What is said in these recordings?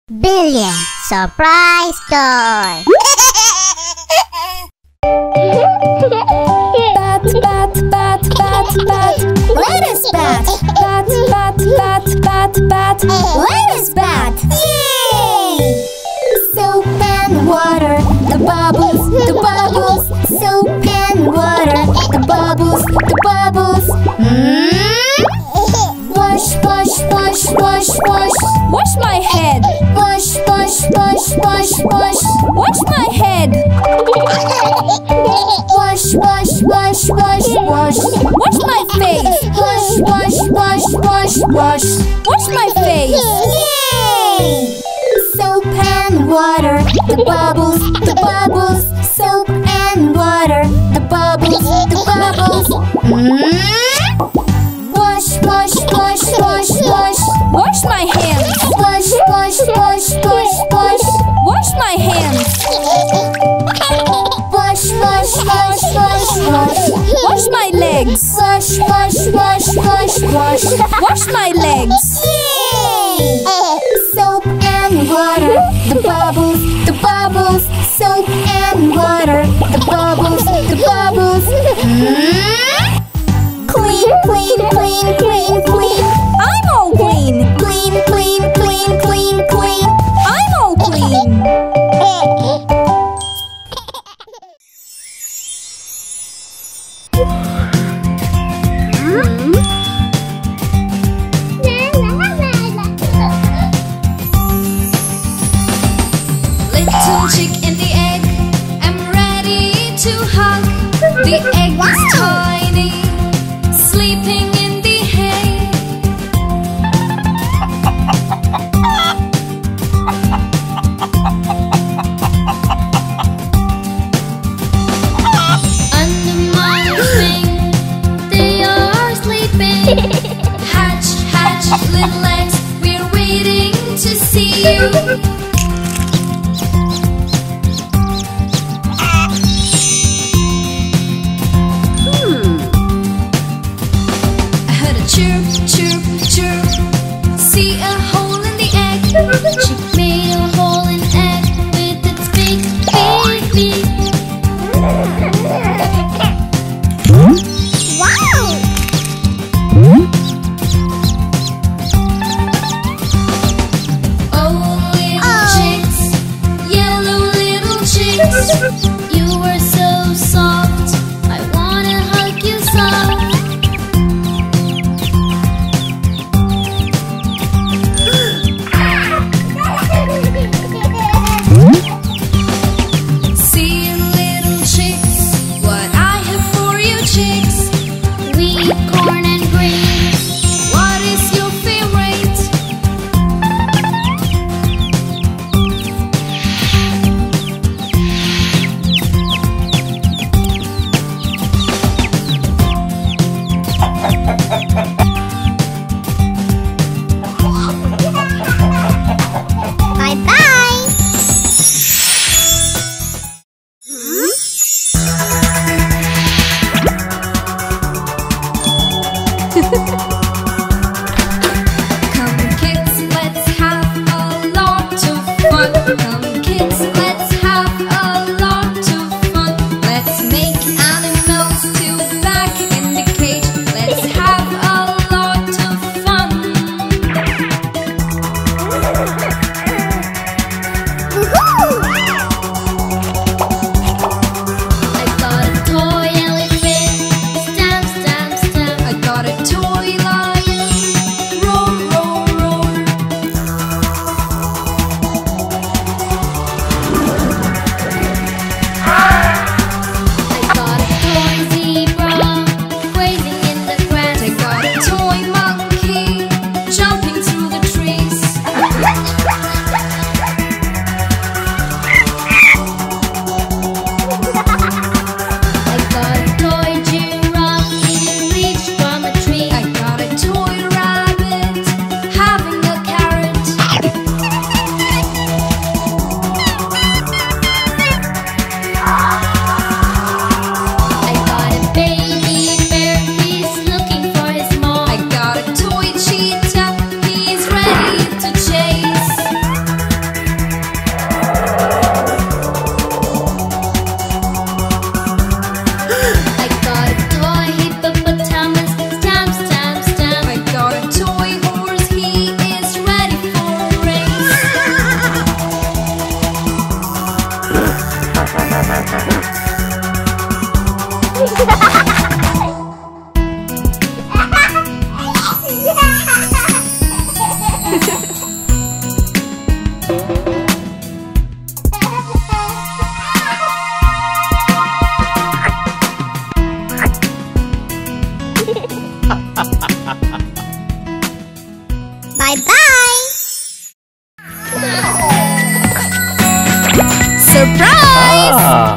Billion Surprise Toy. Bat, bat, bat, bat, bat. Where is Bat? Bat, bat, bat, bat, bat. Where is Bat? Yay! Soap and water, the bubbles, the bubbles. Soap and water, the bubbles, the bubbles. Wash, wash, wash, wash, wash. Wash my head. Wash, wash, wash, wash, wash. Wash my head. Wash, wash, wash, wash, wash. Wash my face. Wash, wash, wash, wash, wash. Wash my face. Yay! Soap and water, the bubbles, the bubbles. Soap and water, the bubbles, the bubbles. Wash, wash, wash, wash, wash. Wash my hands. Wash, wash, wash, wash, wash. Wash my hands. Wash, wash, wash, wash, wash. Wash my legs. Wash, wash, wash, wash, wash. Wash my legs. Yay! Soap and water, the bubbles, the bubbles. Soap and water, the bubbles, the bubbles. Clean, clean, clean, clean, clean. I'm all clean. Clean, clean, clean, clean, clean. I'm all clean. Little chick in the egg, I'm ready to hug. The egg is tiny, sleeping in the hay. Under my wing, they are sleeping. Hatch, hatch, little eggs, we're waiting to see you. Chirp, chirp, chirp. See a hole in the egg. She made a hole in egg with its big, big beak. Wow! Oh, little chicks, yellow little chicks. You are so soft, I wanna hug you soft. See little chicks, what I have for you chicks. Wheat, corn and grain. What is your favorite? Bye-bye! Come kids, let's have a lot of fun. Come kids, let's have a lot of fun. Let's make animals to back in the cage. Let's have a lot of fun. I got a toy elephant, stamp, stamp, stamp. I got a toy lion, roar, roar, roar. Surprise!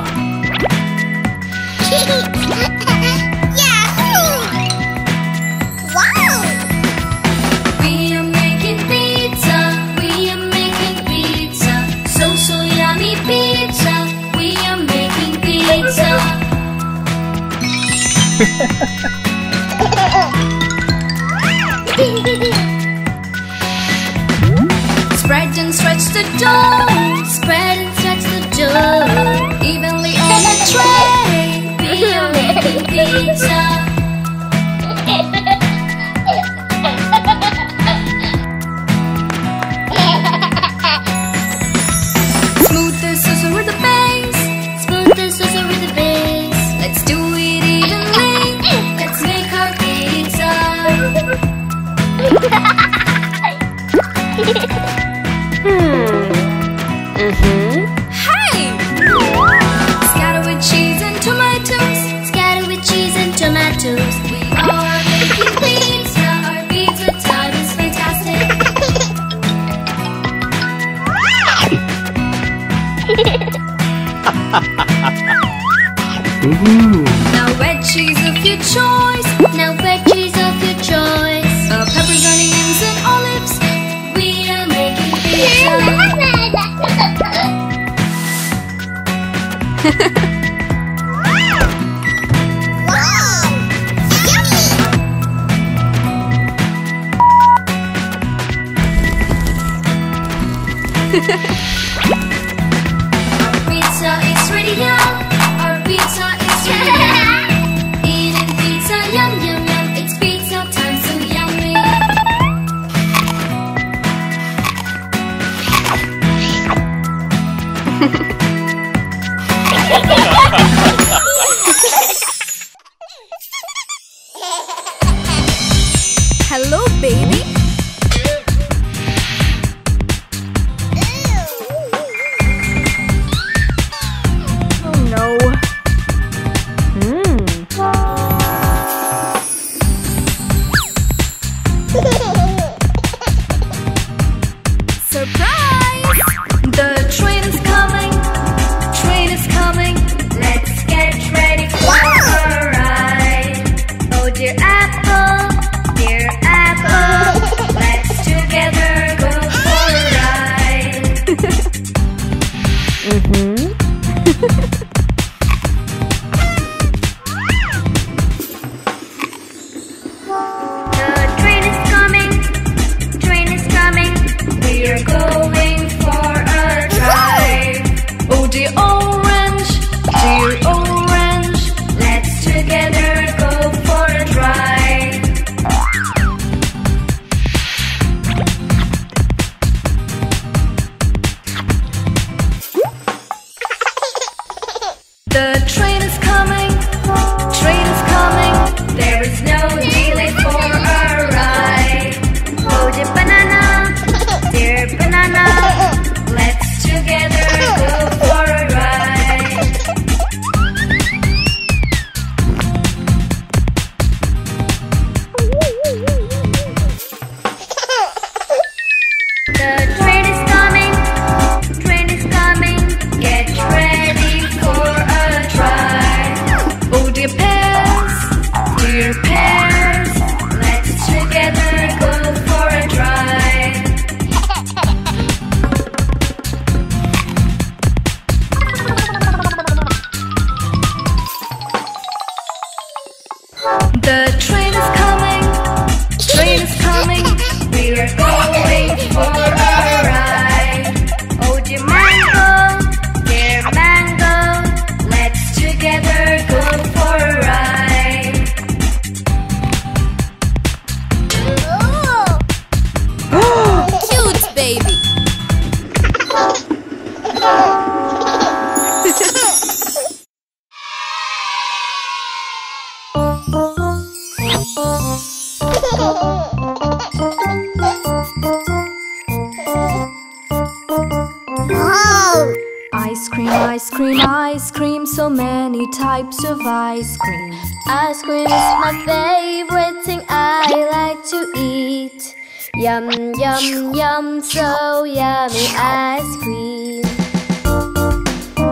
Yahoo! Wow! We are making pizza. We are making pizza. So yummy pizza. We are making pizza. Spread and stretch the dough. Spread and stretch the dough. Evenly on the tray. We are making pizza. Smooth the sauce over the base. Smooth the sauce over the base. Let's do it evenly. Let's make our pizza. Hey! Scatter with cheese and tomatoes. Scatter with cheese and tomatoes. We are making pizza. Our pizza time is fantastic. Now veggies of your choice. Now veggies of your choice. Peppers, onions, and olives. We are making pizza. Wow! Yummy! Our pizza is ready now. Our pizza is ready now. Eating pizza, yum yum yum. It's pizza time, so yummy. Hello, baby. Oh no. Surprise! The train is coming. Train is coming. Let's get ready for a ride. Oh dear apple, dear apple. Let's together go for a ride. The train is coming. Train is coming. We're going for a drive. Oh dear orange, dear orange. Let's together go for a drive. The train is coming. Train is coming. There is no delay for a ride. Oh dear banana, dear banana. Let's together go for a ride. The train is coming. Train is coming. Get ready for a drive. Oh dear pears, dear pears. Let's together go for a drive. The train is coming. Train is coming. We are going for a ride. Oh dear mango, dear mango. Let's together go for a ride. Cute, baby. Wow! Ice cream, ice cream, ice cream. So many types of ice cream. Ice cream is my favorite thing I like to eat. Yum, yum, yum, so yummy ice cream.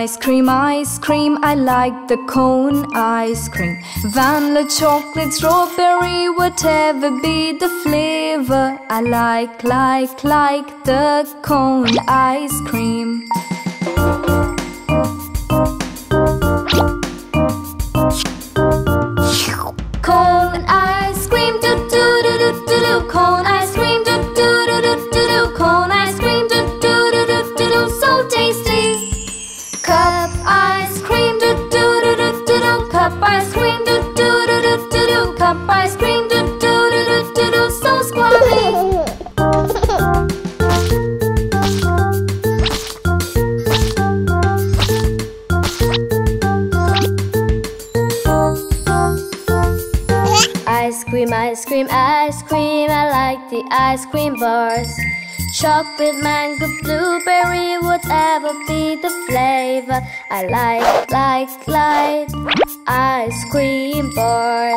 ice cream, I like the cone ice cream. Vanilla, chocolate, strawberry, whatever be the flavor, I like the cone ice cream. Cone ice cream, do do do do do do. Cone ice cream, do do do do do do. Cone ice cream, do do do do do do. So tasty. Cup ice cream, do do do do do do. Cup ice cream, do do do do do do. Cup ice cream, do do do do do do. So squally. Ice cream, ice cream, I like the ice cream bars. Chocolate, mango, blueberry, whatever be the flavor, I like ice cream bars.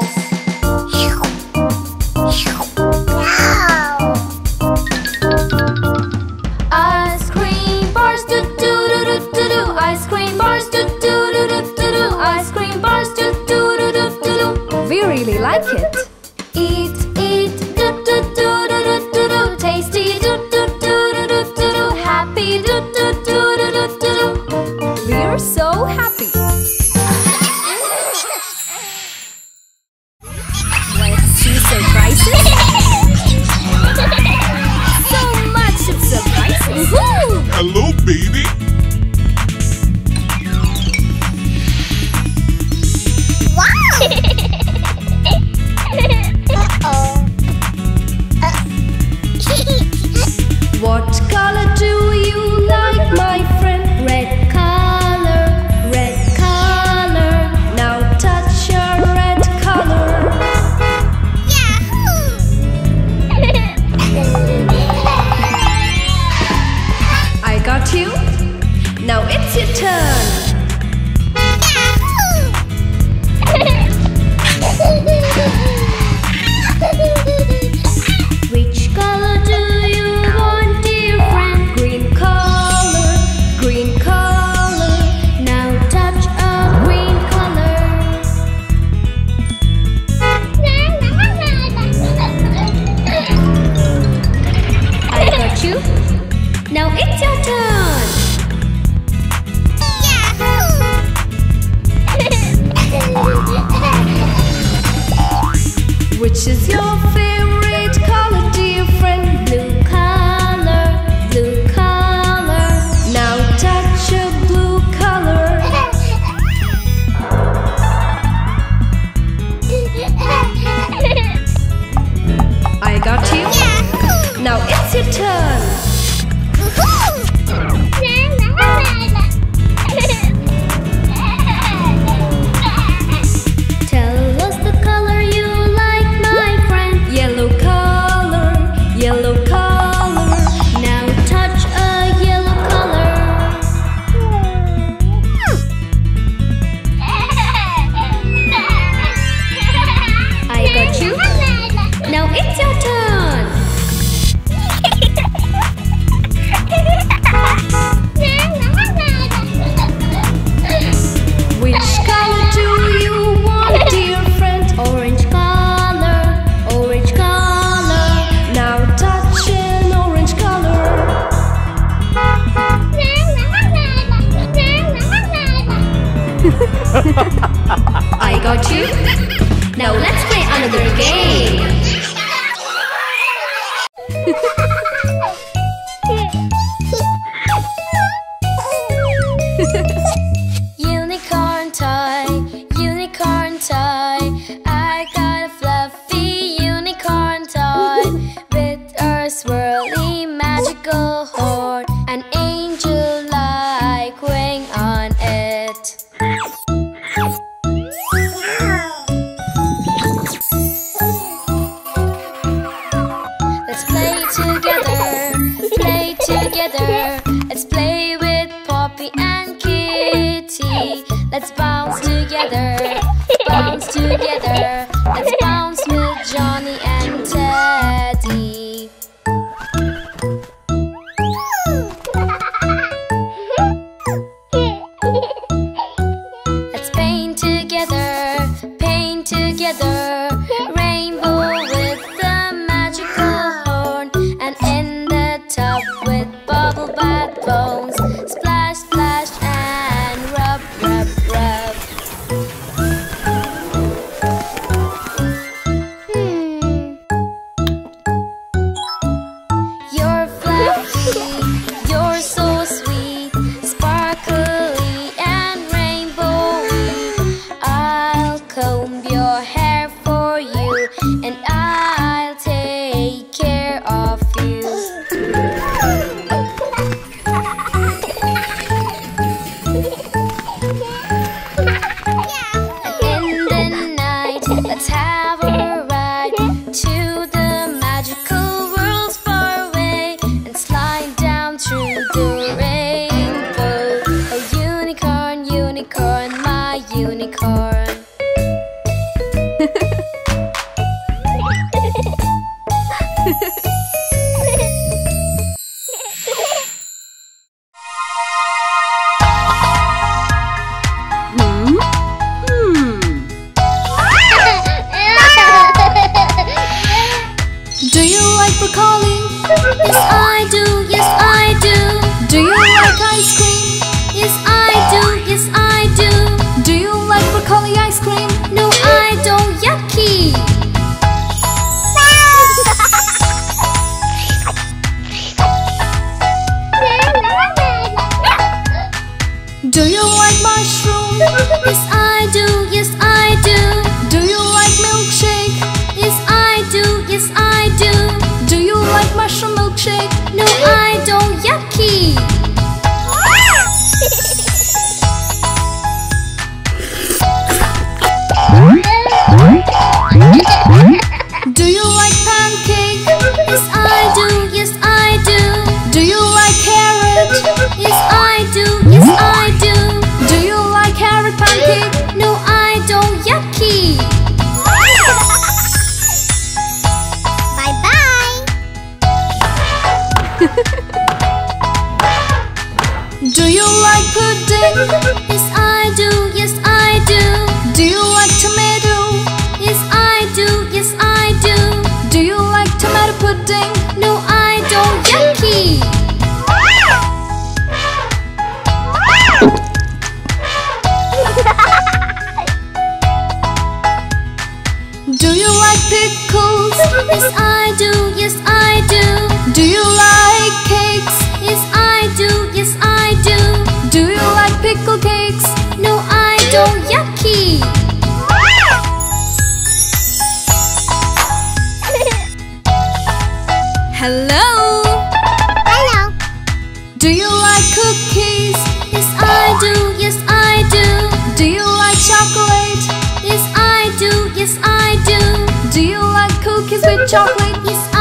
Ice cream bars, do do do do do do. Ice cream bars, do do do do do do. Ice cream bars, do do do do do do. We really like it. Eat, do do do do do do do. Tasty, do do do do do do do. Happy, do do do do do do do. We're so happy. Let's see surprises. So much of surprises. Hello, baby. What color do you like, my friend? Red color, red color. Now touch your red color. I got you. Now it's your turn. Which color do you want, dear friend? Green color, green color. Now touch a green color. I got you. Now it's your turn. Which is your favorite color, dear friend? Blue color, blue color. Now touch a blue color. I got you. Now it's your turn. Tell us the color you like, my friend. Yellow color, yellow color. Now touch a yellow color. I got you. Now it's your turn. Which color do you want, dear friend? Orange color, orange color. Now touch an orange color. I got you. Now let's play another game. Unicorn toy, unicorn toy. I got a fluffy unicorn toy with a swirly magical horn, an angel-like wing on it. Let's play together. Let's play with Poppy and Kitty. Let's bounce together, bounce together. Let's bounce with Johnny and Teddy. broccoli? Yes, I do. Yes, I do. Do you like ice cream? Yes, I do. Yes, I do. Do you like broccoli ice cream? No, I don't. Yucky. Do you like mushroom? Yes, I do. Yes, I do. Do you like milkshake? Yes, I do. Yes, I do. Do you like mushroom milkshake? No, I don't. Yucky. Do you like pancake? Yes, I do. Yes, I do. Do you like carrot? Yes, I do. Yes, I do. Do you like carrot pancake? No, I don't. Yucky. Bye bye. Do you like pudding? Yes, I do. Yes, I do. Do you like tomato? Yes, I do. Yes, I do. Do you like tomato pudding? No, I don't. Yucky. Do you like pickles? Yes, I do. Yes, I do. Do you like cakes? Yes, I do. Yes, I do. Do you like pickle cakes? No, I don't. Yucky. Hello? Hello. Do you like cookies? Yes, I do. Yes, I do. Do you like chocolate? Yes, I do. Yes, I do. Do you like cookies with chocolate? Yes,